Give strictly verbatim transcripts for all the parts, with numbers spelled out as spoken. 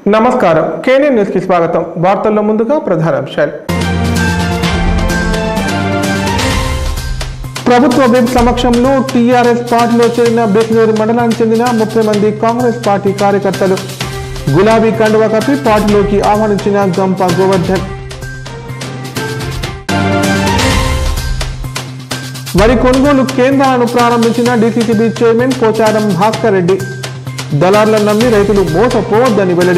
నమస్కారం KNN news కి స్వాగతం వార్తల్లో ముందుగా ప్రధానాంశాలు ప్రభుత్వ విప్ సమక్షంలో టీఆర్ఎస్ పార్టీలో చేరిన బెక్నూరు మండలానికి చెందిన ముప్పై మంది కాంగ్రెస్ పార్టీ కార్యకర్తలు గులాబీ కండువా కప్పి పార్టీలోకి ఆహ్వానించిన గంప గోవర్ధన్ వరి కొనుగోలు కేంద్రాలను ప్రారంభించిన డీసీసీబీ చైర్మన్ పోచారం భాస్కర్ రెడ్డి దళార్లను నమ్మి రైతులు మోసపోవద్దని వెల్లడి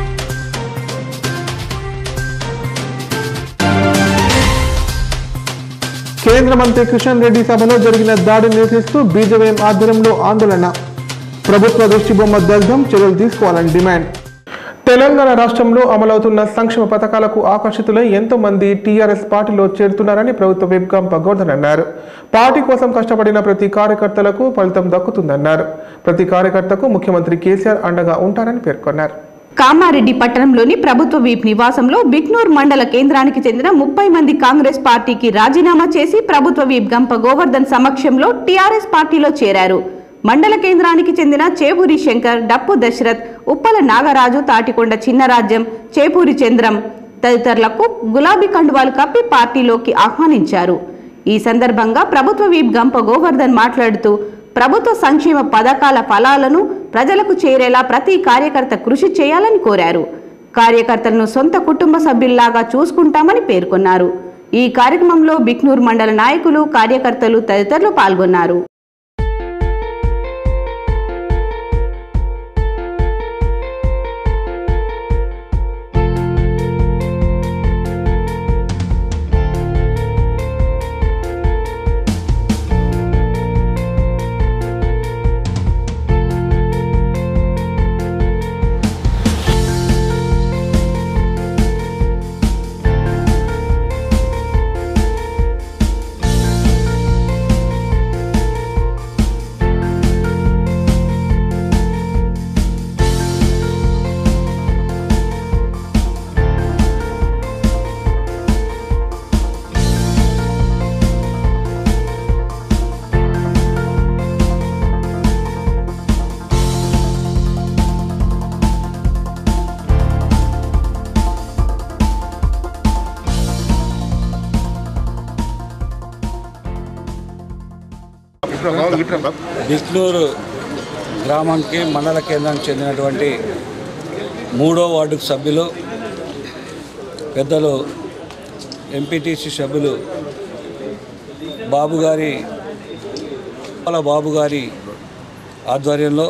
కేంద్ర మంత్రి కిషన్ రెడ్డి సభలో జరిగిన దాడిని నిరసిస్తూ బీజేపీ ఆధ్వర్యంలో ఆందోళన ప్రభుత్వ దృష్టి బొమ్మ దగ్ధం చర్యలు తీసుకోవాలని డిమాండ్ తెలంగాణ రాష్ట్రంలో అమలవుతున్న సంక్షేమ పథకాలకు ఆకర్షితులై ఎంతో మంది టీఆర్ఎస్ పార్టీలో చేరుతున్నారని ప్రభుత్వ విప్ గంప గోవర్ధన్ అన్నారు. పార్టీ కోసం కష్టపడిన ప్రతి కార్యకర్తలకు ఫలితం దక్కుతుందన్నారు. ప్రతి కార్యకర్తకు ముఖ్యమంత్రి కేసీఆర్ అండగా ఉంటారని పేర్కొన్నారు. కామారెడ్డి పట్టణంలోని ప్రభుత్వ వీప్ నివాసంలో బిక్నూర్ మండల కేంద్రానికి చెందిన ముప్పై మంది కాంగ్రెస్ పార్టీకి రాజీనామా చేసి ప్రభుత్వ వీప్ గంప గోవర్ధన్ సమక్షంలో టీఆర్ఎస్ పార్టీలో చేరారు. మండల కేంద్రానికి చెందిన చేపూరి శంకర్, డప్పు దశరథ్, ఉప్పల నాగరాజు, తాటికొండ చిన్నరాజ్యం, చేపూరి చంద్రం తదితరులకు గులాబీ కండువాలు కప్పి పార్టీలోకి ఆహ్వానించారు. ఈ సందర్భంగా ప్రభుత్వ వీప్ గంప గోవర్ధన్ మాట్లాడుతూ ప్రభుత్వ సంక్షేమ పథకాల ఫలాలను ప్రజలకు చేరేలా ప్రతి కార్యకర్త కృషి చేయాలని కోరారు. కార్యకర్తలను సొంత కుటుంబ సభ్యుల్లాగా చూసుకుంటామని పేర్కొన్నారు. ఈ కార్యక్రమంలో బిక్నూర్ మండల నాయకులు, కార్యకర్తలు తదితరులు పాల్గొన్నారు. బిక్నూరు గ్రామానికి మండల కేంద్రానికి చెందినటువంటి మూడో వార్డుకు సభ్యులు పెద్దలు ఎంపీటీసీ సభ్యులు బాబుగారి బాబుగారి ఆధ్వర్యంలో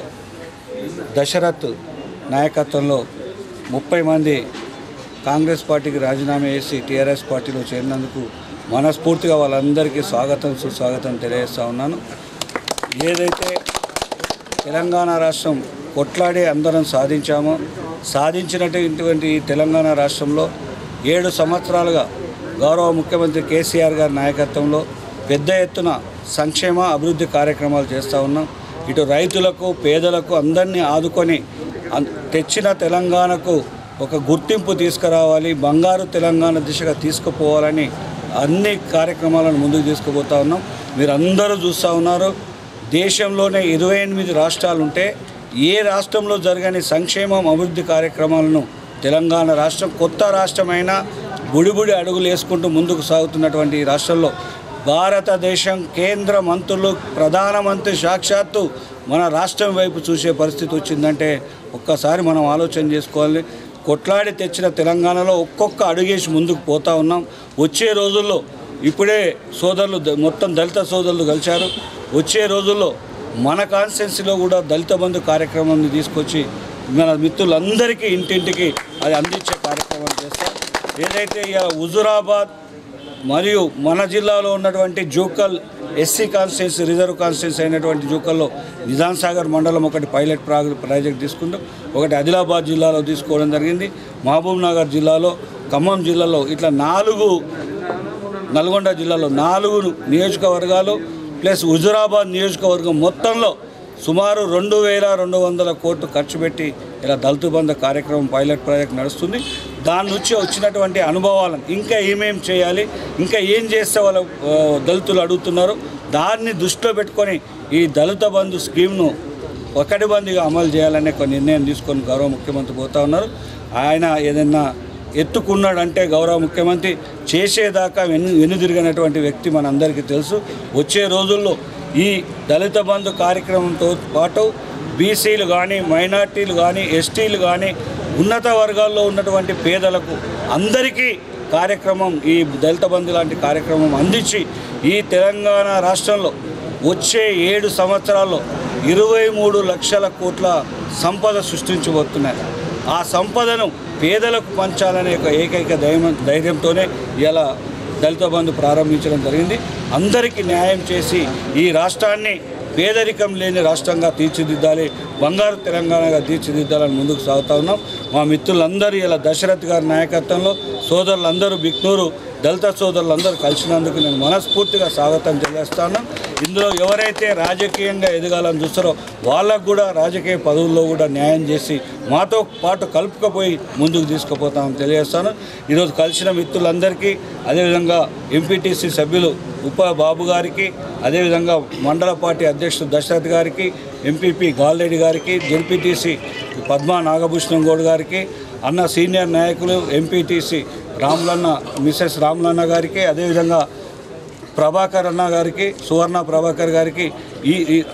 దశరథ్ నాయకత్వంలో ముప్పై మంది కాంగ్రెస్ పార్టీకి రాజీనామా చేసి టీఆర్ఎస్ పార్టీలో చేరినందుకు మనస్ఫూర్తిగా వాళ్ళందరికీ స్వాగతం సుస్వాగతం తెలియజేస్తూ ఉన్నాను. ఏదైతే తెలంగాణ రాష్ట్రం కొట్లాడి అందరం సాధించామో సాధించినటువంటి తెలంగాణ రాష్ట్రంలో ఏడు సంవత్సరాలుగా గౌరవ ముఖ్యమంత్రి కేసీఆర్ గారి నాయకత్వంలో పెద్ద ఎత్తున సంక్షేమ అభివృద్ధి కార్యక్రమాలు చేస్తూ ఉన్నాం. ఇటు రైతులకు, పేదలకు అందరినీ ఆదుకొని తెచ్చిన తెలంగాణకు ఒక గుర్తింపు తీసుకురావాలి, బంగారు తెలంగాణ దిశగా తీసుకుపోవాలని అన్ని కార్యక్రమాలను ముందుకు తీసుకుపోతూ ఉన్నాం. మీరు అందరూ చూస్తూ ఉన్నారు. దేశంలోనే ఇరవై ఎనిమిది రాష్ట్రాలు ఉంటే ఏ రాష్ట్రంలో జరగని సంక్షేమం అభివృద్ధి కార్యక్రమాలను తెలంగాణ రాష్ట్రం కొత్త రాష్ట్రమైన బుడిబుడి అడుగులు వేసుకుంటూ ముందుకు సాగుతున్నటువంటి ఈ రాష్ట్రంలో భారతదేశం కేంద్ర మంత్రులు, ప్రధానమంత్రి సాక్షాత్తు మన రాష్ట్రం వైపు చూసే పరిస్థితి వచ్చిందంటే ఒక్కసారి మనం ఆలోచన చేసుకోవాలి. కొట్లాడి తెచ్చిన తెలంగాణలో ఒక్కొక్క అడుగేసి ముందుకు పోతూ ఉన్నాం. వచ్చే రోజుల్లో ఇప్పుడే సోదరులు మొత్తం దళిత సోదరులు కలిశారు. వచ్చే రోజుల్లో మన కాన్స్టిట్యున్సీలో కూడా దళిత బంధు కార్యక్రమాన్ని తీసుకొచ్చి మన మిత్రులందరికీ ఇంటింటికి అది అందించే కార్యక్రమం చేస్తాం. ఏదైతే ఇక హుజురాబాద్ మరియు మన జిల్లాలో ఉన్నటువంటి Jukkal SC constituency, reserve constituency అయినటువంటి జూకల్లో నిజాం సాగర్ మండలం ఒకటి పైలట్ ప్రాజెక్ట్ తీసుకుంటాం, ఒకటి ఆదిలాబాద్ జిల్లాలో తీసుకోవడం జరిగింది, మహబూబ్ నగర్ జిల్లాలో, ఖమ్మం జిల్లాలో, ఇట్లా నాలుగు నల్గొండ జిల్లాలో నాలుగు నియోజకవర్గాలు ప్లస్ హుజురాబాద్ నియోజకవర్గం మొత్తంలో సుమారు రెండు వేల రెండు వందల కోట్లు ఖర్చు పెట్టి ఇలా దళిత బంధు కార్యక్రమం పైలట్ ప్రాజెక్ట్ నడుస్తుంది. దాని నుంచి వచ్చినటువంటి అనుభవాలను ఇంకా ఏమేం చేయాలి, ఇంకా ఏం చేస్తే వాళ్ళ దళితులు అడుగుతున్నారు, దాన్ని దృష్టిలో పెట్టుకొని ఈ దళిత బంధు స్కీమ్ను ఒకటిబందిగా అమలు చేయాలనే ఒక నిర్ణయం తీసుకొని గౌరవ ముఖ్యమంత్రి పోతా ఉన్నారు. ఆయన ఏదైనా ఎత్తుకున్నాడంటే గౌరవ ముఖ్యమంత్రి చేసేదాకా వెను వెనుదిరిగినటువంటి వ్యక్తి మనందరికీ తెలుసు. వచ్చే రోజుల్లో ఈ దళిత బంధు కార్యక్రమంతో పాటు బీసీలు కానీ, మైనార్టీలు కానీ, ఎస్టీలు కానీ, ఉన్నత వర్గాల్లో ఉన్నటువంటి పేదలకు అందరికీ కార్యక్రమం, ఈ దళిత బంధు లాంటి కార్యక్రమం అందించి ఈ తెలంగాణ రాష్ట్రంలో వచ్చే ఏడు సంవత్సరాల్లో ఇరవై మూడు లక్షల కోట్ల సంపద సృష్టించబోతున్నారు. ఆ సంపదను పేదలకు పంచాలనే ఒక ఏకైక ధైర్యం ధైర్యంతోనే ఇలా దళిత బంధు ప్రారంభించడం జరిగింది. అందరికీ న్యాయం చేసి ఈ రాష్ట్రాన్ని పేదరికం లేని రాష్ట్రంగా తీర్చిదిద్దాలి, బంగారు తెలంగాణగా తీర్చిదిద్దాలని ముందుకు సాగుతూ ఉన్నాం. మా మిత్రులందరూ ఇలా దశరథ్ గారి నాయకత్వంలో సోదరులందరూ బిక్నూరు దళిత సోదరులందరూ కలిసినందుకు నేను మనస్ఫూర్తిగా స్వాగతం తెలియజేస్తాను. ఇందులో ఎవరైతే రాజకీయంగా ఎదగాలని చూస్తారో వాళ్ళకు కూడా రాజకీయ పదవుల్లో కూడా న్యాయం చేసి మాతో పాటు కలుపుకపోయి ముందుకు తీసుకుపోతామని తెలియజేస్తాను. ఈరోజు కలిసిన మిత్రులందరికీ, అదేవిధంగా ఎంపీటీసీ సభ్యులు ఉప బాబు గారికి, అదేవిధంగా మండల పార్టీ అధ్యక్షుడు దశరథ్ గారికి, ఎంపీపీ గాల్రెడ్డి గారికి, జెడ్పీటీసీ పద్మా నాగభూషణం గౌడ్ గారికి, అన్న సీనియర్ నాయకులు ఎంపీటీసీ రాములన్న మిసెస్ రాములన్న గారికి, అదేవిధంగా ప్రభాకర్ అన్న గారికి, సువర్ణ ప్రభాకర్ గారికి, ఈ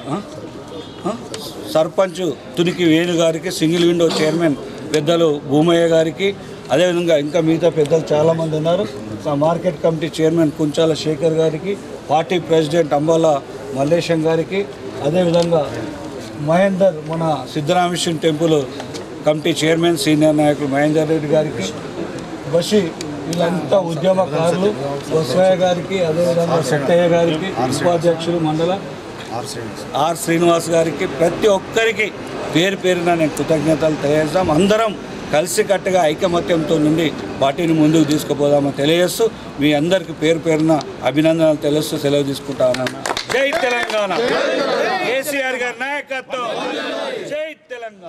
సర్పంచ్ తునికి వేణు గారికి, సింగిల్ విండో చైర్మన్ పెద్దలు భూమయ్య గారికి, అదేవిధంగా ఇంకా మిగతా పెద్దలు చాలామంది ఉన్నారు. Market committee chairman Kunchala Shekhar గారికి, పార్టీ ప్రెసిడెంట్ అంబాల మల్లేశం గారికి, అదేవిధంగా మహేందర్ మన Siddharameshwaram temple committee chairman senior నాయకులు మహేందర్ రెడ్డి గారికి, బషి వీళ్ళంతా ఉద్యమకారులు బసవయ్య గారికి, అదేవిధంగా సత్తయ్య గారికి, ఉపాధ్యక్షులు మండల ఆర్ శ్రీనివాస్ గారికి, ప్రతి ఒక్కరికి పేరు పేరున నేను కృతజ్ఞతలు తెలియజేస్తాం. అందరం కలిసికట్టుగా ఐకమత్యంతో నుండి పార్టీని ముందుకు తీసుకుపోదామని తెలియజేస్తూ మీ అందరికీ పేరు పేరున అభినందనలు తెలుస్తూ సెలవు తీసుకుంటా ఉన్నాను. జై తెలంగాణ, కేసీఆర్ గారి నాయకత్వం, జై తెలంగాణ.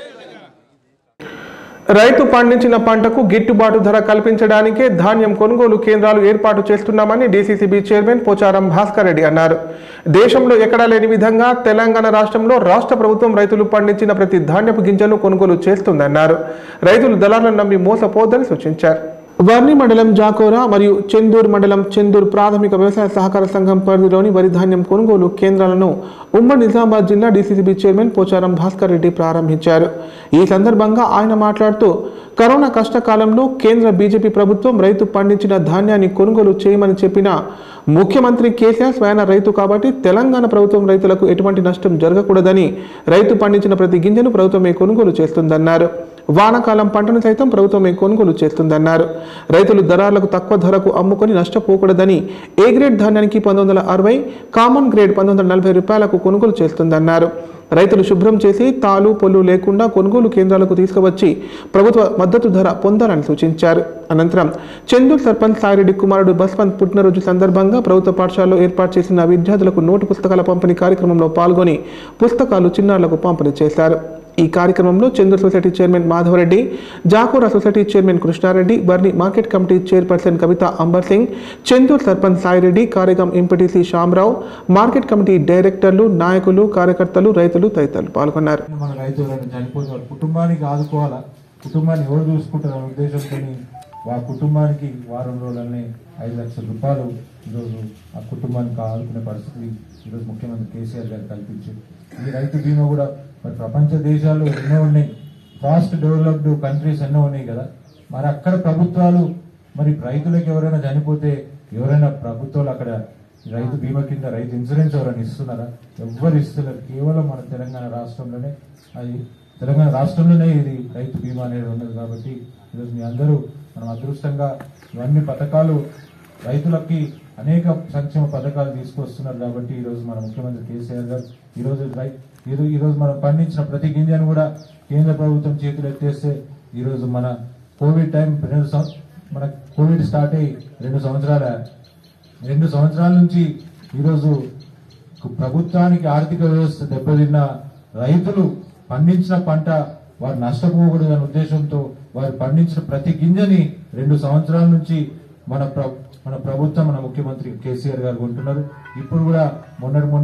రైతు పండించిన పంటకు గిట్టుబాటు ధర కల్పించడానికే ధాన్యం కొనుగోలు కేంద్రాలు ఏర్పాటు చేస్తున్నామని డీసీసీబీ చైర్మన్ పోచారం భాస్కర్ రెడ్డి అన్నారు. దేశంలో ఎక్కడా లేని విధంగా తెలంగాణ రాష్ట్రంలో రాష్ట్ర ప్రభుత్వం రైతులు పండించిన ప్రతి ధాన్యపు గింజను కొనుగోలు చేస్తుందన్నారు. రైతులు దళాలను నమ్మి మోసపోవద్దని సూచించారు. వర్ణి మండలం జాకోరా మరియు చెందూర్ మండలం చెందూర్ ప్రాథమిక వ్యవసాయ సహకార సంఘం పరిధిలోని వరి ధాన్యం కొనుగోలు కేంద్రాలను ఉమ్మడి నిజామాబాద్ జిల్లా డీసీసీబీ చైర్మన్ పోచారం భాస్కర్ రెడ్డి ప్రారంభించారు. ఈ సందర్భంగా ఆయన మాట్లాడుతూ కరోనా కష్టకాలంలో కేంద్ర బీజేపీ ప్రభుత్వం రైతు పండించిన ధాన్యాన్ని కొనుగోలు చేయమని చెప్పిన ముఖ్యమంత్రి కేసీఆర్ స్వయాన రైతు కాబట్టి తెలంగాణ ప్రభుత్వం రైతులకు ఎటువంటి నష్టం జరగకూడదని రైతు పండించిన ప్రతి గింజను ప్రభుత్వమే కొనుగోలు చేస్తుందన్నారు. వానాకాలం పంటను సైతం ప్రభుత్వమే కొనుగోలు చేస్తుందన్నారు. రైతులు దళారులకు తక్కువ ధరకు అమ్ముకొని నష్టపోకూడదని ఏ గ్రేడ్ ధాన్యానికి పంతొమ్మిది వందల అరవై కామన్ గ్రేడ్ పంతొమ్మిది వందల నలభై రూపాయలకు కొనుగోలు చేస్తుందన్నారు. రైతులు శుభ్రం చేసి తాలు పొల్లు లేకుండా కొనుగోలు కేంద్రాలకు తీసుకువచ్చి ప్రభుత్వ మద్దతు ధర పొందాలని సూచించారు. అనంతరం చెందూరు సర్పంచ్ సాయిరెడ్డి కుమారుడు బస్వంత్ పుట్టినరోజు సందర్భంగా ప్రభుత్వ పాఠశాలలో ఏర్పాటు చేసిన విద్యార్థులకు నోటు పుస్తకాల పంపిణీ కార్యక్రమంలో పాల్గొని పుస్తకాలు చిన్నారులకు పంపిణీ చేశారు. ఈ కార్యక్రమంలో Chandur society chairman Madhav Reddy, Jakora society chairman Krishna Reddy, Barni market committee chairperson Kavitha Ambar Singh, Chandur sarpanch Sai Reddy, Karegaon MPTC Shyam Rao, market committee డైరెక్టర్లు, నాయకులు, కార్యకర్తలు, రైతులు తదితరులు పాల్గొన్నారు. మన రైతులను చనిపోతే కుటుంబానికి ఆదుకోవాలా, కుటుంబాన్ని ఎవరు చూసుకుంటారు అనే ఉద్దేశంతో ఆ కుటుంబానికి వారం రోజులనే ఐదు లక్షల రూపాయలు ఈరోజు ఆ కుటుంబానికి ఆదుకునే పరిస్థితి ఈరోజు ముఖ్యమంత్రి కేసీఆర్ గారు కల్పించారు. ఈ రైతు బీమా కూడా మరి ప్రపంచ దేశాలు ఎన్నో ఉన్నాయి, ఫాస్ట్ డెవలప్డ్ కంట్రీస్ ఎన్నో ఉన్నాయి కదా, మరి అక్కడ ప్రభుత్వాలు మరి రైతులకు ఎవరైనా చనిపోతే ఎవరైనా ప్రభుత్వాలు అక్కడ రైతు బీమా కింద రైతు ఇన్సూరెన్స్ ఎవరైనా ఇస్తున్నారా? ఎవ్వరు ఇస్తున్నారు. కేవలం మన తెలంగాణ రాష్ట్రంలోనే అది తెలంగాణ రాష్ట్రంలోనే ఇది రైతు బీమా అనేది ఉన్నది. కాబట్టి ఈరోజు మీ అందరూ మనం అదృష్టంగా ఇవన్నీ పథకాలు రైతులకి అనేక సంక్షేమ పథకాలు తీసుకొస్తున్నారు. కాబట్టి ఈరోజు మన ముఖ్యమంత్రి కేసీఆర్ గారు ఈరోజు రైతు ఈరోజు మనం పండించిన ప్రతి గింజను కూడా కేంద్ర ప్రభుత్వం చేతులు ఎత్తేస్తే ఈరోజు మన కోవిడ్ టైం రెండు మన కోవిడ్ స్టార్ట్ అయ్యి రెండు సంవత్సరాల రెండు సంవత్సరాల నుంచి ఈరోజు ప్రభుత్వానికి ఆర్థిక వ్యవస్థ దెబ్బతిన్న రైతులు పండించిన పంట వారు నష్టపోకూడదనే ఉద్దేశంతో వారు పండించిన ప్రతి గింజని రెండు సంవత్సరాల నుంచి మన మన ప్రభుత్వం మన ముఖ్యమంత్రి కేసీఆర్ గారు కొంటున్నారు. ఇప్పుడు కూడా మొన్నటి మొన్న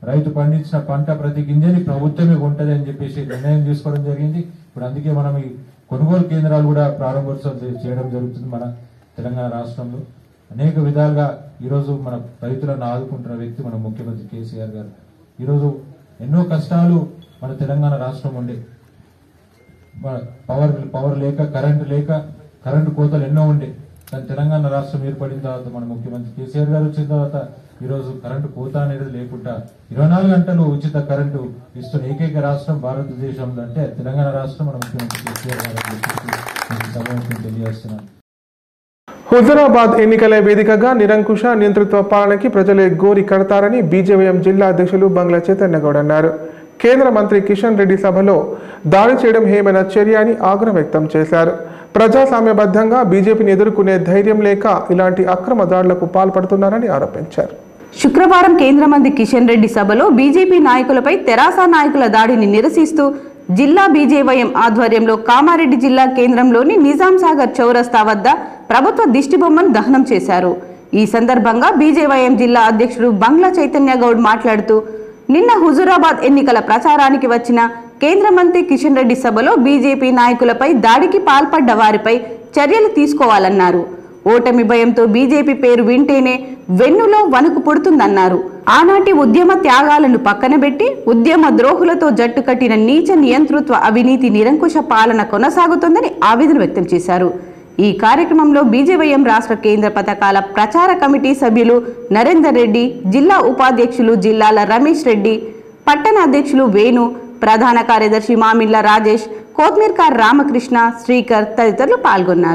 రైతు పండించిన పంట ప్రతి గింజని ప్రభుత్వమే కొంటది అని చెప్పేసి నిర్ణయం తీసుకోవడం జరిగింది. ఇప్పుడు అందుకే మనం ఈ కొనుగోలు కేంద్రాలు కూడా ప్రారంభోత్సవం చేయడం జరుగుతుంది. మన తెలంగాణ రాష్ట్రంలో అనేక విధాలుగా ఈరోజు మన రైతులను ఆదుకుంటున్న వ్యక్తి మన ముఖ్యమంత్రి కేసీఆర్ గారు. ఈరోజు ఎన్నో కష్టాలు మన తెలంగాణ రాష్ట్రం ఉండే, పవర్ పవర్ లేక కరెంటు లేక కరెంటు కోతలు ఎన్నో ఉండే. కానీ తెలంగాణ రాష్ట్రం ఏర్పడిన తర్వాత మన ముఖ్యమంత్రి కేసీఆర్ గారు వచ్చిన తర్వాత ఈరోజు కరెంటు కోత అనేది లేకుండా ఇరవై నాలుగు గంటలు ఉచిత కరెంటు ఇస్తున్న ఏకైక రాష్ట్రం భారతదేశంలో అంటే తెలంగాణ రాష్ట్రం. మన ముఖ్యమంత్రి కేసీఆర్ గారు తెలియజేస్తున్నాను. హుజురాబాద్ ఎన్నికల వేదికగా నిరంకుశ నియంతృత్వ పాలనకి ప్రజలే గోరి కడతారని బీజేవైఎం జిల్లా అధ్యక్షులు బంగ్లా చైతన్యగౌడ్ అన్నారు. కేంద్ర మంత్రి కిషన్ రెడ్డి సభలో దాడి చేయడం హేమైన చర్య అని ఆగ్రహం వ్యక్తం చేశారు. ప్రజాస్వామ్యబద్ధంగా బీజేపీని ఎదుర్కొనే ధైర్యం లేక ఇలాంటి అక్రమ దాడులకు పాల్పడుతున్నారని ఆరోపించారు. శుక్రవారం కేంద్ర మంత్రి కిషన్ రెడ్డి సభలో బీజేపీ నాయకులపై తెరాస నాయకుల దాడిని నిరసిస్తూ జిల్లా బీజేవైఎం ఆధ్వర్యంలో కామారెడ్డి జిల్లా కేంద్రంలోని నిజాం సాగర్ చౌరస్తా వద్ద ప్రభుత్వ దిష్టిబొమ్మను దహనం చేశారు. ఈ సందర్భంగా బీజేవైఎం జిల్లా అధ్యక్షుడు బంగ్లా చైతన్య గౌడ్ మాట్లాడుతూ నిన్న హుజురాబాద్ ఎన్నికల ప్రచారానికి వచ్చిన కేంద్ర మంత్రి కిషన్ రెడ్డి సభలో బీజేపీ నాయకులపై దాడికి పాల్పడ్డ వారిపై చర్యలు తీసుకోవాలన్నారు. ఓటమి భయంతో బీజేపీ పేరు వింటేనే వెన్నులో వణుకు పుడుతుందన్నారు. ఆనాటి ఉద్యమ త్యాగాలను పక్కనబెట్టి ఉద్యమ ద్రోహులతో జట్టు కట్టిన నీచ నియంతృత్వ అవినీతి నిరంకుశ పాలన కొనసాగుతోందని ఆవేదన వ్యక్తం చేశారు. ఈ కార్యక్రమంలో బీజేవైఎం రాష్ట్ర కేంద్ర పథకాల ప్రచార కమిటీ సభ్యులు నరేందర్ రెడ్డి, జిల్లా ఉపాధ్యక్షులు జిల్లాల రమేష్ రెడ్డి, పట్టణ అధ్యక్షులు వేణు, ప్రధాన కార్యదర్శి మామిళ్ల రాజేష్, కోత్మీర్కార్ రామకృష్ణ, శ్రీకర్ తదితరులు పాల్గొన్నారు.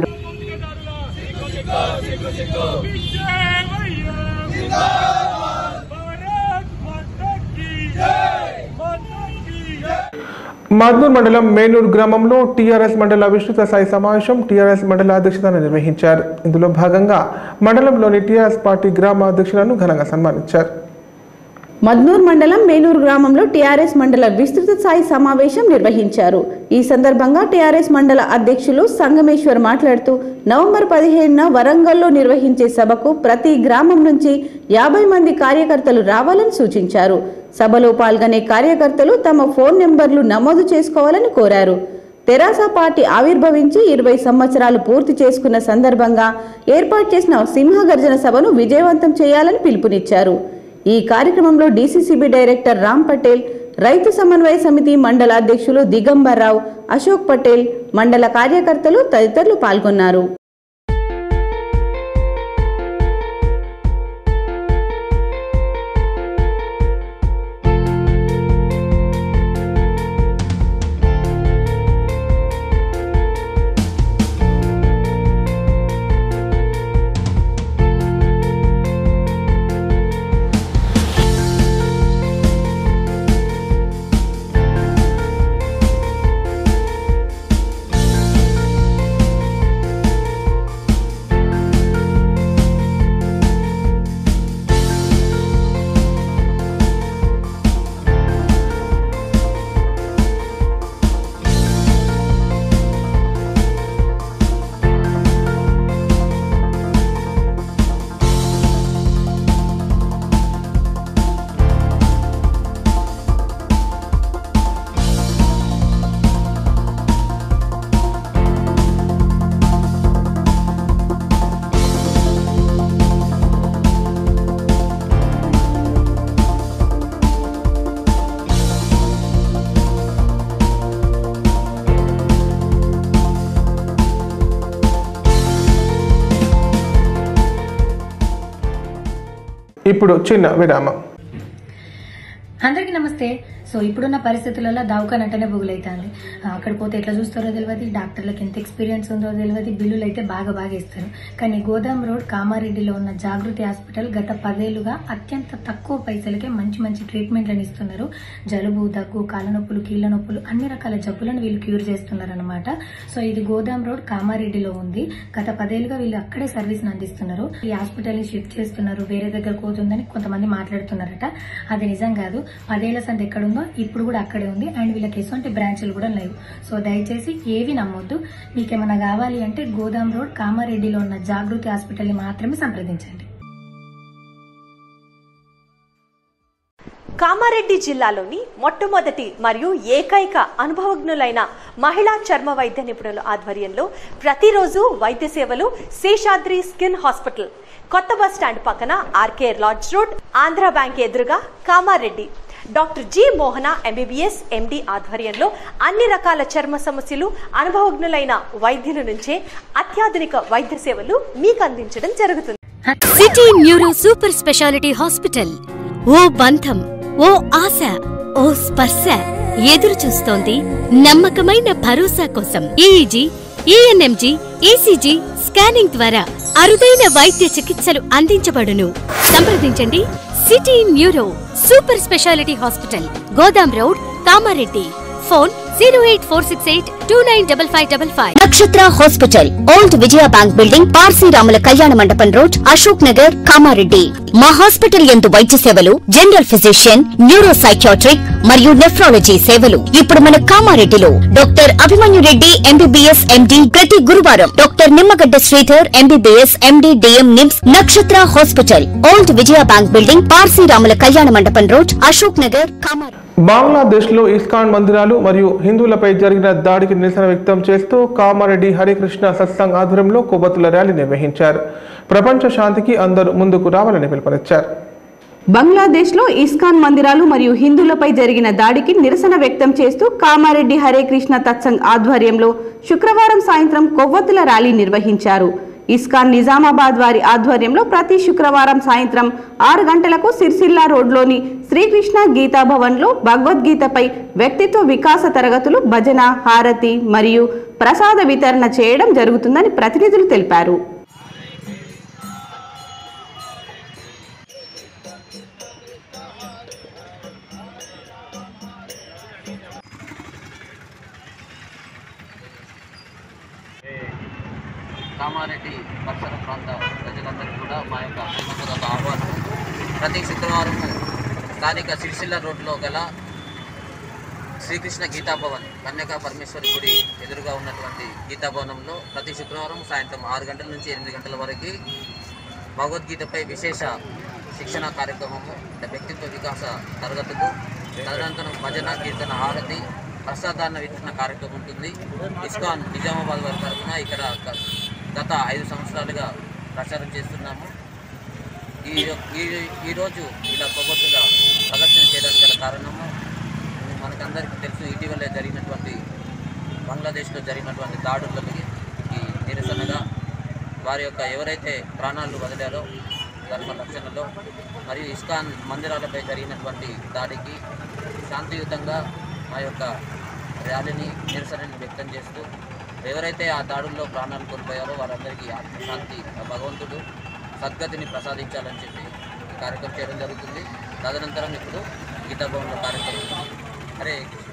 మద్నూర్ మండలం మేనూరు గ్రామంలో టీఆర్ఎస్ మండల విస్తృత స్థాయి సమావేశం టీఆర్ఎస్ మండల అధ్యక్షతన నిర్వహించారు. ఇందులో భాగంగా మండలంలోని టీఆర్ఎస్ పార్టీ గ్రామ అధ్యక్షులను ఘనంగా సన్మానించారు. మద్నూర్ మండలం మేనూరు గ్రామంలో టీఆర్ఎస్ మండల విస్తృత స్థాయి సమావేశం నిర్వహించారు. ఈ సందర్భంగా టీఆర్ఎస్ మండల అధ్యక్షులు సంగమేశ్వర్ మాట్లాడుతూ నవంబర్ పదిహేడున వరంగల్లో నిర్వహించే సభకు ప్రతి గ్రామం నుంచి యాభై మంది కార్యకర్తలు రావాలని సూచించారు. సభలో పాల్గొనే కార్యకర్తలు తమ ఫోన్ నెంబర్లు నమోదు చేసుకోవాలని కోరారు. తెరాస పార్టీ ఆవిర్భవించి ఇరవై సంవత్సరాలు పూర్తి చేసుకున్న సందర్భంగా ఏర్పాటు చేసిన సింహగర్జన సభను విజయవంతం చేయాలని పిలుపునిచ్చారు. ఈ కార్యక్రమంలో డీసీసీబీ డైరెక్టర్ రామ్ పటేల్, రైతు సమన్వయ సమితి మండల అధ్యక్షులు దిగంబర్ రావు, అశోక్ పటేల్, మండల కార్యకర్తలు తదితరులు పాల్గొన్నారు. ఇప్పుడు చిన్న విరామం. అందరికీ నమస్తే. సో ఇప్పుడున్న పరిస్థితులలో దవాఖాన అంటేనే బుగులైతుంది. అక్కడ పోతే ఎట్లా చూస్తారో తెలియదు, డాక్టర్లకు ఎంత ఎక్స్పీరియన్స్ ఉందో తెలియదు, బిల్లులు అయితే బాగా బాగా ఇస్తారు. కానీ గోదాం రోడ్ కామారెడ్డిలో ఉన్న జాగృతి హాస్పిటల్ గత పదేళ్లుగా అత్యంత తక్కువ పైసలకే మంచి మంచి ట్రీట్మెంట్లను ఇస్తున్నారు. జలుబు, దగ్గు, కాళ్ళ నొప్పులు, కీళ్ల నొప్పులు, అన్ని రకాల జబ్బులను వీళ్ళు క్యూర్ చేస్తున్నారు అనమాట. సో ఇది గోదాం రోడ్ కామారెడ్డిలో ఉంది. గత పదేళ్లుగా వీళ్ళు అక్కడే సర్వీస్ అందిస్తున్నారు. ఈ హాస్పిటల్ ని షిఫ్ట్ చేస్తున్నారు, వేరే దగ్గర పోతుందని కొంతమంది మాట్లాడుతున్నారట. అది నిజం కాదు. పదేళ్ల సంది ఎక్కడుందో ఇప్పుడు కూడా అక్కడే ఉంది. అండ్ వీళ్ళకి ఎటువంటి బ్రాంచ్లు కూడా లేవు. సో దయచేసి ఏవి నమ్మొద్దు. మీకేమైనా కావాలి అంటే గోదాం రోడ్ కామారెడ్డిలో ఉన్న జాగృతి హాస్పిటల్ ని మాత్రమే సంప్రదించండి. కామారెడ్డి జిల్లాలోని మొట్టమొదటి మరియు ఏకైక అనుభవజ్ఞులైన మహిళా చర్మ వైద్య నిపుణుల ఆధ్వర్యంలో ప్రతిరోజు వైద్య సేవలు శేషాద్రి స్కిన్ హాస్పిటల్, కొత్త బస్ స్టాండ్ పక్కన RK lodge road, Andhra bank ఎదురుగా, Kamareddy. Doctor G Mohana MBBS MD ఆధ్వర్యంలో అన్ని రకాల చర్మ సమస్యలు అనుభవజ్ఞులైన వైద్యుల నుంచే అత్యాధునిక వైద్య సేవలు మీకు అందించడం జరుగుతుంది. City neuro super speciality hospital. ఓ బంధం, ఓ ఆశ, ఓ స్పర్శ ఎదురు చూస్తోంది నమ్మకమైన భరోసా కోసం. ఈఈజీ, ఈఎన్ఎంజీ, ఈసీజీ స్కానింగ్ ద్వారా అరుదైన వైద్య చికిత్సలు అందించబడును. సంప్రదించండి city neuro super speciality hospital, గోదాం road, Kamareddy. Phone zero eight four six eight two nine double five double five. Nakshatra hospital, old Vijaya bank building, Parsi Ramula Kalyana మండపం రోడ్, అశోక్ నగర్, కామారెడ్డి. మా హాస్పిటల్ యందు వైద్య సేవలు, జనరల్ ఫిజిషియన్, న్యూరో సైకియాట్రిక్ మరియు నెఫ్రాలజీ సేవలు ఇప్పుడు మన కామారెడ్డిలో. Doctor Abhimanyu Reddy MBBS MD ప్రతి గురువారం. Doctor Nimmagadda Sridhar MBBS MD DM NIMS. Nakshatra hospital, old Vijaya bank building, Parsi Ramula Kalyana మండపం రోడ్, అశోక్ నగర్, కామారెడ్డి. బంగ్లాదేశ్లో ఇస్కాన్ మందిరాలు మరియు హిందువులపై జరిగిన దాడికి నిరసన వ్యక్తం చేస్తూ కామారెడ్డి హరికృష్ణ సత్సంగ్ ఆధ్వర్యంలో కొవ్వొత్తుల ర్యాలీ నిర్వహించారు. ప్రపంచ శాంతికి అందరూ ముందుకు రావాలని పిలుపునిచ్చారు. బంగ్లాదేశ్లో ఇస్కాన్ మందిరాలు మరియు హిందువులపై జరిగిన దాడికి నిరసన వ్యక్తం చేస్తూ కామారెడ్డి హరే కృష్ణ సత్సంగ్ ఆధ్వర్యంలో శుక్రవారం సాయంత్రం కొవ్వొత్తుల ర్యాలీ నిర్వహించారు. ఇస్కాన్ నిజామాబాద్ వారి ఆధ్వర్యంలో ప్రతి శుక్రవారం సాయంత్రం ఆరు గంటలకు సిరిసిల్ల రోడ్లోని శ్రీకృష్ణ గీతా భవన్లో భగవద్గీతపై వ్యక్తిత్వ వికాస తరగతులు, భజన, హారతి మరియు ప్రసాద వితరణ చేయడం జరుగుతుందని ప్రతినిధులు తెలిపారు. కామారెడ్డి పరిసర ప్రాంత ప్రజలందరికీ కూడా మా యొక్క హనుమంతుల ఆహ్వానం. ప్రతి శుక్రవారం స్థానిక సిరిసిల్ల రోడ్లో గల శ్రీకృష్ణ గీతాభవన్, కన్యకా పరమేశ్వరి గుడి ఎదురుగా ఉన్నటువంటి గీతాభవనంలో ప్రతి శుక్రవారం సాయంత్రం ఆరు గంటల నుంచి ఎనిమిది గంటల వరకు భగవద్గీతపై విశేష శిక్షణ కార్యక్రమము, వ్యక్తిత్వ వికాస తరగతులు, తదనంతరం భజన, కీర్తన, హారతి, ప్రసాదాన్న వితరణ కార్యక్రమం ఉంటుంది. ఇస్కాన్ నిజామాబాద్ వారి తరఫున ఇక్కడ గత ఐదు సంవత్సరాలుగా ప్రచారం చేస్తున్నాము. ఈ ఈరోజు ఇలా కొవ్వొత్తుల ప్రదర్శన చేయడానికి గల కారణము మనకందరికీ తెలుసు. ఇటీవలే జరిగినటువంటి బంగ్లాదేశ్లో జరిగినటువంటి దాడులకి ఈ నిరసనగా వారి యొక్క ఎవరైతే ప్రాణాలు వదిలారో ధర్మ రక్షణలో మరియు ఇస్కాన్ మందిరాలపై జరిగినటువంటి దాడికి శాంతియుతంగా మా యొక్క ర్యాలీని, నిరసనని వ్యక్తం చేస్తూ ఎవరైతే ఆ దాడుల్లో ప్రాణాలు కోల్పోయారో వారందరికీ ఆత్మశాంతి భగవంతుడు సద్గతిని ప్రసాదించాలని చెప్పి ఈ కార్యక్రమం చేయడం జరుగుతుంది. తదనంతరం ఇప్పుడు గీతాభవన్లో కార్యక్రమం. హరే కృష్ణ.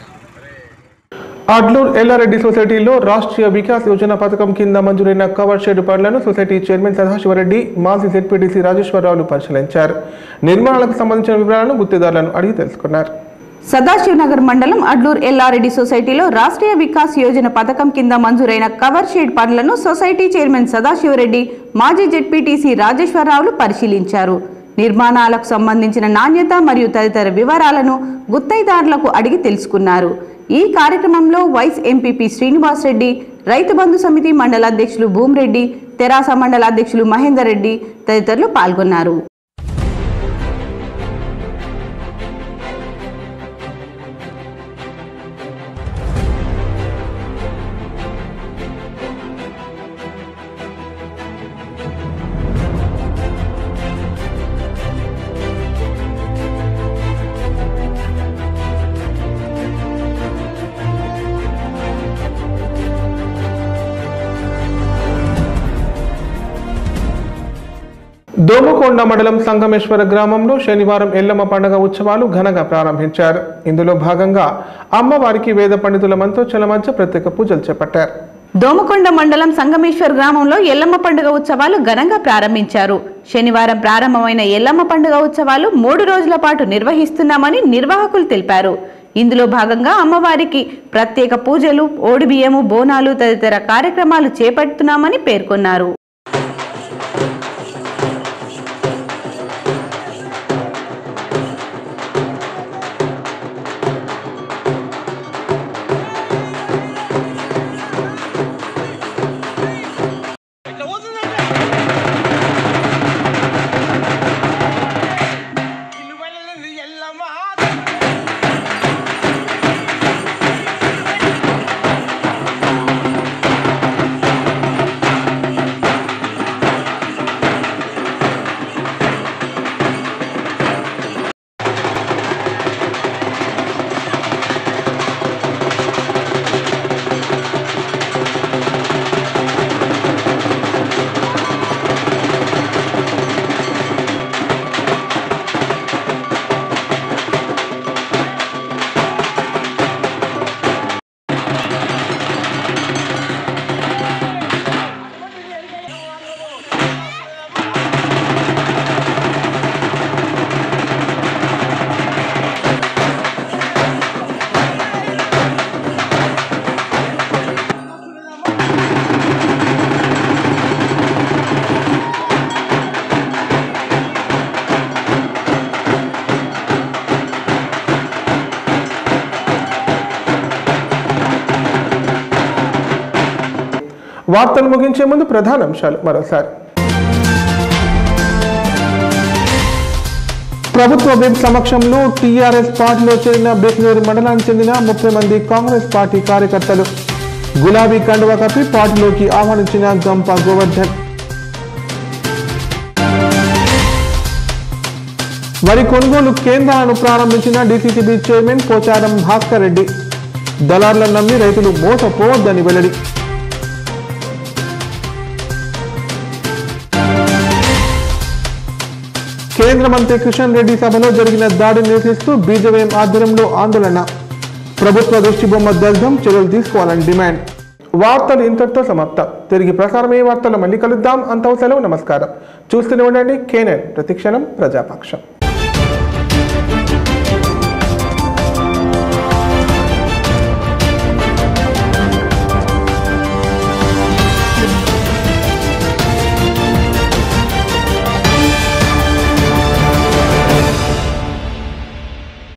అడ్లూర్ ఎల్లారెడ్డి సొసైటీలో రాష్ట్రీయ వికాస్ యోజన పథకం కింద మంజూరైన కవర్ షెడ్ పనులను సొసైటీ చైర్మన్ సదాశివరెడ్డి, మాజీ జెడ్పీటీసీ రాజేశ్వరరావులు పరిశీలించారు. నిర్మాణాలకు సంబంధించిన వివరాలను గుత్తేదారులను అడిగి తెలుసుకున్నారు. సదాశివనగర్ మండలం అడ్లూర్ ఎల్లారెడ్డి సొసైటీలో రాష్ట్రీయ వికాస్ యోజన పథకం కింద మంజూరైన కవర్ షెడ్ పనులను సొసైటీ చైర్మన్ సదాశివరెడ్డి, మాజీ జెడ్పీటీసీ రాజేశ్వరరావులు పరిశీలించారు. నిర్మాణాలకు సంబంధించిన నాణ్యత మరియు తదితర వివరాలను గుత్తైదారులకు అడిగి తెలుసుకున్నారు. ఈ కార్యక్రమంలో వైస్ ఎంపీపీ శ్రీనివాస్ రెడ్డి, రైతు బంధు సమితి మండల అధ్యక్షులు భూమిరెడ్డి, తెరాస మండల అధ్యక్షులు మహేందర్ రెడ్డి తదితరులు పాల్గొన్నారు. దోమకొండ మండలం సంగమేశ్వర గ్రామంలో శనివారం ఎల్లమ్మ పండుగ ఉత్సవాలు ఘనంగా ప్రారంభించారు. ఇందులో భాగంగా అమ్మవారికి వేద పండితుల మంత్రోచ్చల మధ్య ప్రత్యేక పూజలు చేపట్టారు. దోమకొండ మండలం సంగమేశ్వర్ గ్రామంలో ఎల్లమ్మ పండుగ ఉత్సవాలు ఘనంగా ప్రారంభించారు. శనివారం ప్రారంభమైన ఎల్లమ్మ పండుగ ఉత్సవాలు మూడు రోజుల పాటు నిర్వహిస్తున్నామని నిర్వాహకులు తెలిపారు. ఇందులో భాగంగా అమ్మవారికి ప్రత్యేక పూజలు, ఓడిబియ్యము, బోనాలు తదితర కార్యక్రమాలు చేపడుతున్నామని పేర్కొన్నారు. వార్తలు ముగించే ముందు ప్రధాన అంశాలు మరోసారి. ప్రభుత్వ విప్ సమక్షంలో టీఆర్ఎస్ పార్టీలో చేరిన బిక్నూరు మండలానికి చెందిన ముప్పై మంది కాంగ్రెస్ పార్టీ కార్యకర్తలు. గులాబీ కండువా కప్పి పార్టీలోకి ఆహ్వానించిన గంప గోవర్ధన్. వరి కొనుగోలు కేంద్రాలను ప్రారంభించిన డీసీసీబీ చైర్మన్ పోచారం భాస్కర్ రెడ్డి. దళారులను నమ్మి రైతులు మోసపోవద్దని వెల్లడి. కేంద్ర మంత్రి కిషన్ రెడ్డి సభలో జరిగిన దాడిని నిరసిస్తూ బీజేపీ ఆధ్వర్యంలో ఆందోళన. ప్రభుత్వ దృష్టి బొమ్మ దగ్ధం, చర్యలు తీసుకోవాలని డిమాండ్. వార్తలు ఇంతటితో సమాప్తం. తిరిగి ప్రసారమయ్యే వార్తలు మళ్ళీ కలుద్దాం. అంతవరకు సెలవు. నమస్కారం. చూస్తూనే ఉండండి కేనైన్, ప్రతిక్షణం ప్రజాపక్షం.